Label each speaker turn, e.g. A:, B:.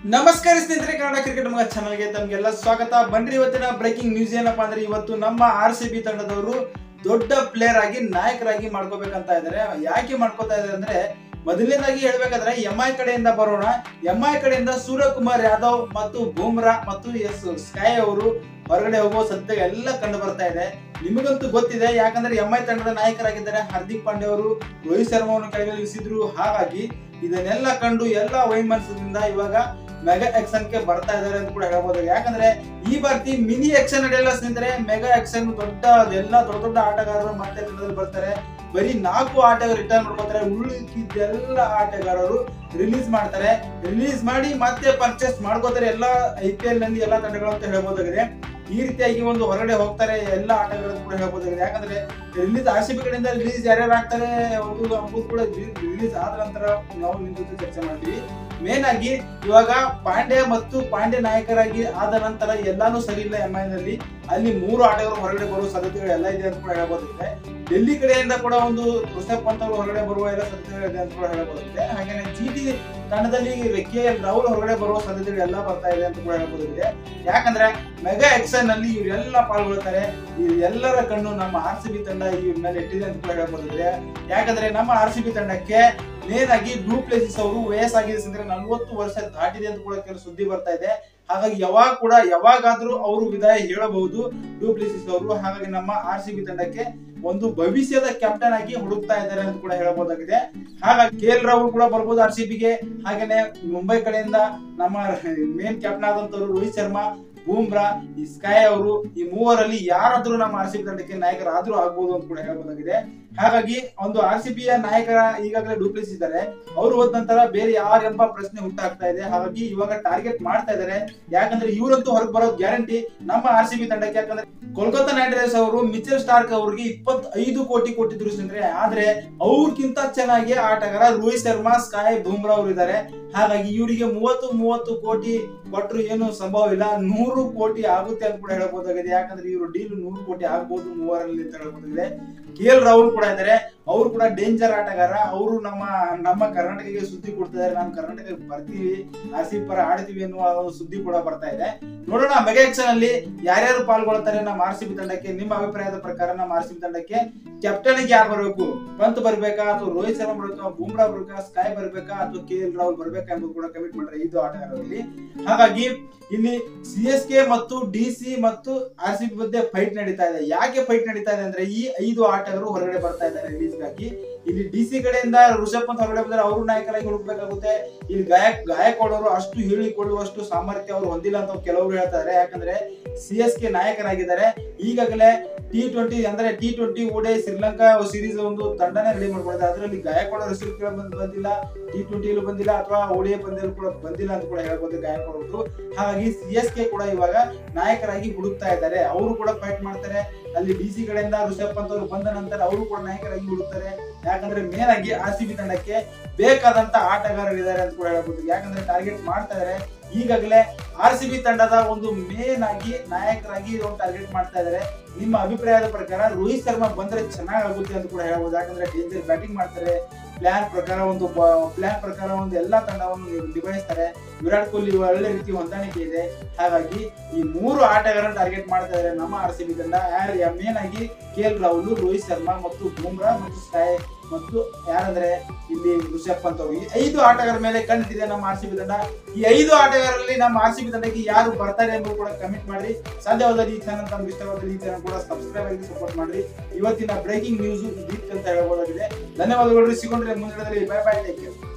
A: ನಮಸ್ಕಾರ ಸ್ನೇಹಿತರೆ, ಕನ್ನಡ ಕ್ರಿಕೆಟ್ ಮಗ ಚಾನಲ್ಗೆ ತಮಗೆಲ್ಲ ಸ್ವಾಗತ. ಬನ್ರಿ ಇವತ್ತಿನ ಬ್ರೇಕಿಂಗ್ ನ್ಯೂಸ್ ಏನಪ್ಪಾ ಅಂದ್ರೆ, ಇವತ್ತು ನಮ್ಮ RCB ತಂಡದವರು ದೊಡ್ಡ ಪ್ಲೇಯರ್ ಆಗಿ ನಾಯಕರಾಗಿ ಮಾಡ್ಕೋಬೇಕಂತ ಇದ್ದಾರೆ. ಯಾಕೆ ಮಾಡ್ಕೋತಾ ಇದ್ದಾರೆ ಅಂದ್ರೆ, ಮೊದಲನೇದಾಗಿ ಹೇಳ್ಬೇಕಾದ್ರೆ MI ಕಡೆಯಿಂದ ಬರೋಣ. MI ಕಡೆಯಿಂದ ಸೂರ್ಯಕುಮಾರ್ ಯಾದವ್ ಮತ್ತು ಬೂಮ್ರಾ ಮತ್ತು ಸ್ಕೈ ಅವರು ಹೊರಗಡೆ ಹೋಗುವ ಸಾಧ್ಯತೆ ಎಲ್ಲ ಕಂಡು ಬರ್ತಾ ಇದೆ. ನಿಮಗಂತೂ ಗೊತ್ತಿದೆ, ಯಾಕಂದ್ರೆ MI ತಂಡದ ನಾಯಕರಾಗಿದ್ದಾರೆ ಹಾರ್ದಿಕ್ ಪಾಂಡ್ಯ ಅವರು ರೋಹಿತ್ ಶರ್ಮಾವನ್ನು ಕೆಳಗಿಳಿಸಿದ್ರು. ಹಾಗಾಗಿ ಇದನ್ನೆಲ್ಲ ಕಂಡು ಎಲ್ಲ ವೈಮನಸ್ಸಿನಿಂದ ಇವಾಗ ಮೆಗಾ ಆಕ್ಷನ್ ಗೆ ಬರ್ತಾ ಇದಾರೆ ಅಂತ ಕೂಡ ಹೇಳ್ಬೋದು. ಯಾಕಂದ್ರೆ ಈ ಬಾರಿ ಮಿನಿ ಆಕ್ಷನ್ ನಡೆಯಲ್ಲ ಸ್ನೇಹಿತರೆ, ಮೆಗಾ ಆಕ್ಷನ್ ದೊಡ್ಡ ದೊಡ್ಡ ಆಟಗಾರರು ಮತ್ತೆ ತಂಡದಲ್ಲಿ ಬರ್ತಾರೆ. ಬರೀ 4 ಆಟಗಾರರು ರಿಟರ್ನ್ ಮಾಡ್ಕೊತಾರೆ, ಉಳಿದಿದ್ದೆಲ್ಲ ಆಟಗಾರರು ರಿಲೀಸ್ ಮಾಡ್ತಾರೆ. ರಿಲೀಸ್ ಮಾಡಿ ಮತ್ತೆ ಪರ್ಚೇಸ್ ಮಾಡ್ಕೋತಾರೆ ಎಲ್ಲ IPL ನಲ್ಲಿ ಎಲ್ಲ ತಂಡಗಳು ಅಂತ ಹೇಳ್ಬೋದಾಗಿದೆ. ಈ ರೀತಿಯಾಗಿ ಒಂದು ಹೊರಗಡೆ ಹೋಗ್ತಾರೆ ಎಲ್ಲ ಆಟಗಾರರು ಕೂಡ ಹೇಳ್ಬೋದಾಗಿದೆ. ಯಾಕಂದ್ರೆ ರಿಲೀಸ್ RCB ಕಡೆಯಿಂದ ರಿಲೀಸ್ ಯಾರ್ಯಾರು ಆಗ್ತಾರೆ ಒಂದು ಅಂಬುದು ಕೂಡ ರಿಲೀಸ್ ಆದ ನಂತರ ನಾವು ನಿಮ್ ಜೊತೆ ಚರ್ಚೆ ಮಾಡ್ತೀವಿ. ಮೇನ್ ಆಗಿ ಇವಾಗ ಪಾಂಡ್ಯ ನಾಯಕರಾಗಿ ಆದ ನಂತರ ಎಲ್ಲಾನು ಸರಿ ಇಲ್ಲ MI ನಲ್ಲಿ. ಅಲ್ಲಿ 3 ಆಟಗಾರರು ಹೊರಗಡೆ ಬರುವ ಸಾಧ್ಯತೆಗಳು ಎಲ್ಲ ಇದೆ ಅಂತ ಕೂಡ ಹೇಳ್ಬೋದಾಗಿದೆ. ಡೆಲ್ಲಿ ಕಡೆಯಿಂದ ಕೂಡ ಒಂದು ಋಷಭ್ ಪಂತ್ ಅವರು ಹೊರಗಡೆ ಬರುವ ಎಲ್ಲ ಸಾಧ್ಯತೆಗಳು ಇದೆ ಅಂತ ಕೂಡ ಹೇಳ್ಬೋದಾಗಿದೆ. ಹಾಗೇನೆ GT ತಂಡದಲ್ಲಿ KL ರಾಹುಲ್ ಹೊರಗಡೆ ಬರುವ ಸಾಧ್ಯತೆಗಳು ಎಲ್ಲ ಬರ್ತಾ ಇದೆ ಅಂತ ಕೂಡ ಹೇಳ್ಬೋದಾಗಿದೆ. ಯಾಕಂದ್ರೆ ಮೆಗಾ ಆಕ್ಷನ್ ನಲ್ಲಿ ಇವರೆಲ್ಲ ಪಾಲ್ಗೊಳ್ತಾರೆ. ಎಲ್ಲರ ಕಣ್ಣು ನಮ್ಮ RCB ತಂಡ ಇವ್ರ ಮೇಲೆ ಇಟ್ಟಿದೆ ಅಂತ ಕೂಡ ಹೇಳ್ಬೋದಾಗಿದೆ. ಯಾಕಂದ್ರೆ ನಮ್ಮ RCB ತಂಡಕ್ಕೆ ಮೇನ್ ಆಗಿ ಡು ಪ್ಲೇಸಿಸ್ ಅವರು ವಯಸ್ಸಾಗಿದೆ, 40 ವರ್ಷ ದಾಟಿದೆ ಅಂತ ಕೂಡ ಕೆಲವು ಸುದ್ದಿ ಬರ್ತಾ ಇದೆ. ಹಾಗಾಗಿ ಯಾವಾಗಾದ್ರೂ ಅವರು ವಿದಾಯ ಹೇಳಬಹುದು ಡು ಪ್ಲೇಸಿಸ್ ಅವರು. ಹಾಗಾಗಿ ನಮ್ಮ RCB ತಂಡಕ್ಕೆ ಒಂದು ಭವಿಷ್ಯದ ಕ್ಯಾಪ್ಟನ್ ಆಗಿ ಹುಡುಕ್ತಾ ಇದ್ದಾರೆ ಅಂತ ಕೂಡ ಹೇಳಬಹುದಾಗಿದೆ. ಹಾಗಾಗಿ KL ರಾಹುಲ್ ಕೂಡ ಬರ್ಬೋದು RCB ಗೆ. ಹಾಗೇನೆ ಮುಂಬೈ ಕಡೆಯಿಂದ ನಮ್ಮ ಮೇನ್ ಕ್ಯಾಪ್ಟನ್ ಆದಂತವರು ರೋಹಿತ್ ಶರ್ಮಾ, ಬೂಮ್ರಾ, ಸ್ಕೈ ಅವರು, ಈ ಮೂವರಲ್ಲಿ ಯಾರಾದ್ರೂ ನಮ್ಮ RCB ತಂಡಕ್ಕೆ ನಾಯಕರಾದ್ರೂ ಆಗ್ಬಹುದು ಅಂತ ಕೂಡ ಹೇಳ್ಬೋದಾಗಿದೆ. ಹಾಗಾಗಿ ಒಂದು RCB ಯ ನಾಯಕರ ಈಗಾಗಲೇ ಡು ಪ್ಲೇಸಿಸ್ ಇದ್ದಾರೆ, ಅವರು ಹೋದ ನಂತರ ಬೇರೆ ಯಾರೆಂಬ ಪ್ರಶ್ನೆ ಹುಟ್ಟಾಗ್ತಾ ಇದೆ. ಹಾಗಾಗಿ ಇವಾಗ ಟಾರ್ಗೆಟ್ ಮಾಡ್ತಾ ಇದ್ದಾರೆ. ಯಾಕಂದ್ರೆ ಇವರಂತೂ ಹೊರಗೆ ಬರೋದು ಗ್ಯಾರಂಟಿ ನಮ್ಮ RCB ತಂಡಕ್ಕೆ. ಯಾಕಂದ್ರೆ ಕೋಲ್ಕತ್ತಾ ನೈಟ್ ರೈಡರ್ಸ್ ಅವರು ಮಿಚೆಲ್ ಸ್ಟಾರ್ಕ್ ಅವರಿಗೆ 25 ಕೋಟಿ ಕೊಟ್ಟಿದ್ರು ಸ್ನೇಹಿತರೆ. ಆದ್ರೆ ಅವ್ರಕ್ಕಿಂತ ಚೆನ್ನಾಗಿ ಆಟಗಾರ ರೋಹಿತ್ ಶರ್ಮಾ, ಸ್ಕೈ, ಬೂಮ್ರಾ ಅವರು ಇದ್ದಾರೆ. ಹಾಗಾಗಿ ಇವರಿಗೆ 30 ಕೋಟಿ ಕೊಟ್ಟರು ಏನು ಸಂಭವ ಇಲ್ಲ, 100 ಕೋಟಿ ಆಗುತ್ತೆ ಅಂತ ಕೂಡ ಹೇಳಬಹುದಾಗಿದೆ. ಯಾಕಂದ್ರೆ ಇವರು ಡೀಲ್ 100 ಕೋಟಿ ಆಗ್ಬಹುದು ಮೂವರಲ್ಲಿ ಅಂತ ಹೇಳಬಹುದಾಗಿದೆ. KL ರಾಹುಲ್ ಕೂಡ ಇದ್ದಾರೆ, ಅವರು ಕೂಡ ಡೇಂಜರ್ ಆಟಗಾರ. ಅವರು ನಮ್ಮ ಕರ್ನಾಟಕಕ್ಕೆ ಸುದ್ದಿ ಕೊಡ್ತಿದ್ದಾರೆ, ನಾವು ಕರ್ನಾಟಕಕ್ಕೆ ಬರ್ತೀವಿ, RCB ಪರ ಆಡ್ತೀವಿ ಅನ್ನುವ ಸುದ್ದಿ ಕೂಡ ಬರ್ತಾ ಇದೆ. ನೋಡೋಣ ಮೆಗಾ ಆಕ್ಷನ್ ಅಲ್ಲಿ ಯಾರ್ಯಾರು ಪಾಲ್ಗೊಳ್ತಾರೆ ನಮ್ಮ RCB ತಂಡಕ್ಕೆ. ನಿಮ್ಮ ಅಭಿಪ್ರಾಯದ ಪ್ರಕಾರ ನಮ್ಮ RCB ತಂಡಕ್ಕೆ ಕ್ಯಾಪ್ಟನ್ ಯಾರು ಬರಬೇಕು? ಪಂತ್ ಬರ್ಬೇಕಾ ಅಥವಾ ರೋಹಿತ್ ಶರ್ಮಾ ಬರ್ಬೇಕಾ, ಬೂಮ್ರಾ ಬರ್ಬೇಕಾ, ಸ್ಕೈ ಬರ್ಬೇಕಾ ಅಥವಾ KL ರಾಹುಲ್ ಬರ್ಬೇಕಾ ಎಂಬುದು ಕೂಡ ಕಮೆಂಟ್ ಮಾಡ್ರೆ 5 ಆಟಗಾರರಲ್ಲಿ. ಹಾಗಾಗಿ ಇಲ್ಲಿ CSK ಮತ್ತು DC ಮತ್ತು RCB ಮಧ್ಯೆ ಫೈಟ್ ನಡೀತಾ ಇದೆ. ಯಾಕೆ ಫೈಟ್ ನಡೀತಾ ಇದೆ ಅಂದ್ರೆ, ಈ 5 ಆಟಗಾರರು ಹೊರಗಡೆ ಬರ್ತಾ ಇದ್ದಾರೆ ರಿಲೀಸ್ ಗಾಗಿ. ಇಲ್ಲಿ DC ಕಡೆಯಿಂದ ಋಷಭ್ ಪಂತ್ ಹೊರಗಡೆ ಬಂದ್ರೆ ಅವರು ನಾಯಕರಾಗಿ ಹುಡುಕ್ಬೇಕಾಗುತ್ತೆ. ಇಲ್ಲಿ ಗಾಯಕ್ವಾಡ್ ಅವರು ಅಷ್ಟು ಹೇಳಿಕೊಳ್ಳುವಷ್ಟು ಸಾಮರ್ಥ್ಯ ಅವರು ಹೊಂದಿಲ್ಲ ಅಂತ ಕೆಲವರು ಹೇಳ್ತಾರೆ. ಯಾಕಂದ್ರೆ CSK ನಾಯಕರಾಗಿದ್ದಾರೆ. ಈಗಾಗಲೇ T20 ಅಂದ್ರೆ T20 ODI ಶ್ರೀಲಂಕಾ ಸೀರೀಸ್ ಒಂದು ತಂಡನೇ ರೆಡಿ ಮಾಡ್ಕೊಂಡಿದ್ದಾರೆ. ಅದರಲ್ಲಿ ಗಾಯಕ್ವಾಡ್ ಹೆಸರು ಕೂಡ ಬಂದಿಲ್ಲ, T20 ಬಂದಿಲ್ಲ ಅಥವಾ ODI ಪಂದ್ಯದಲ್ಲಿ ಕೂಡ ಬಂದಿಲ್ಲ ಅಂತ ಕೂಡ ಹೇಳ್ಬೋದು ಗಾಯಕ್ವಾಡ್ ಅವರು. ಹಾಗಾಗಿ CSK ಕೂಡ ಇವಾಗ ನಾಯಕರಾಗಿ ಹುಡುಕ್ತಾ ಇದ್ದಾರೆ. ಅವರು ಕೂಡ ಫೈಟ್ ಮಾಡ್ತಾರೆ. ಅಲ್ಲಿ DC ಕಡೆಯಿಂದ ಋಷಭ್ ಪಂತ್ ಅವರು ಬಂದ ನಂತರ ಅವರು ಕೂಡ ನಾಯಕರಾಗಿ ಹುಡುಕ್ತಾರೆ. ಯಾಕಂದ್ರೆ ಮೇನ್ ಆಗಿ RCB ತಂಡಕ್ಕೆ ಬೇಕಾದಂತ ಆಟಗಾರರಿದ್ದಾರೆ ಅಂತ ಕೂಡ ಹೇಳ್ಬೋದು. ಯಾಕಂದ್ರೆ ಟಾರ್ಗೆಟ್ ಮಾಡ್ತಾ ಇದಾರೆ. ಈಗಾಗಲೇ RCB ತಂಡದ ಒಂದು ಮೇನ್ ಆಗಿ ನಾಯಕರಾಗಿ ಟಾರ್ಗೆಟ್ ಮಾಡ್ತಾ ಇದ್ದಾರೆ. ನಿಮ್ಮ ಅಭಿಪ್ರಾಯದ ಪ್ರಕಾರ ರೋಹಿತ್ ಶರ್ಮಾ ಬಂದ್ರೆ ಚೆನ್ನಾಗುತ್ತೆ ಅಂತ ಕೂಡ ಹೇಳ್ಬೋದು. ಯಾಕಂದ್ರೆ ಡೇಂಜರ್ ಬ್ಯಾಟಿಂಗ್ ಮಾಡ್ತಾರೆ. ಪ್ಲಾನ್ ಪ್ರಕಾರ ಒಂದು ಎಲ್ಲಾ ತಂಡವನ್ನು ನಿಭಾಯಿಸ್ತಾರೆ. ವಿರಾಟ್ ಕೊಹ್ಲಿ ಒಳ್ಳೆ ರೀತಿ ಹೊಂದಾಣಿಕೆ ಇದೆ. ಹಾಗಾಗಿ ಈ 3 ಆಟಗಾರರನ್ನು ಟಾರ್ಗೆಟ್ ಮಾಡ್ತಾ ಇದ್ದಾರೆ ನಮ್ಮ RCB ತಂಡ. ಮೇನ್ ಆಗಿ KL ರಾಹುಲ್, ರೋಹಿತ್ ಶರ್ಮಾ ಮತ್ತು ಬೂಮ್ರಾ ಮತ್ತು ಸ್ಕೈ ಮತ್ತು ಯಾರಂದ್ರೆ ಇಲ್ಲಿ ಋಷಭ್ ಪಂತ್ ಅವರು. ಈ 5 ಆಟಗಾರರ ಮೇಲೆ ಕಣ್ಣಿಟ್ಟಿದೆ ನಮ್ಮ RCB ತಂಡ. ಈ 5 ಆಟಗಾರರಲ್ಲಿ ನಮ್ಮ RCB ತಂಡಕ್ಕೆ ಯಾರು ಬರ್ತಾರೆ ಎಂಬುದು ಕೂಡ ಕಮೆಂಟ್ ಮಾಡ್ರಿ. ಸಾಧ್ಯವಾದಲ್ಲಿ ಈ ಚಾನಲ್ ತಮ್ಗೆ ಇಷ್ಟವಾದಲ್ಲಿ ಈ ಚಾನಲ್ ಕೂಡ ಸಬ್ಸ್ಕ್ರೈಬ್ ಆಗಿ ಸಪೋರ್ಟ್ ಮಾಡ್ರಿ. ಇವತ್ತಿನ ಬ್ರೇಕಿಂಗ್ ನ್ಯೂಸ್ ಅಂತ ಹೇಳಬಹುದಾಗಿದೆ. ಧನ್ಯವಾದಗಳು. ಸಿಗೊಂಡ್ರೆ ಮುಂದಿನದಲ್ಲಿ. Bye bye, take care.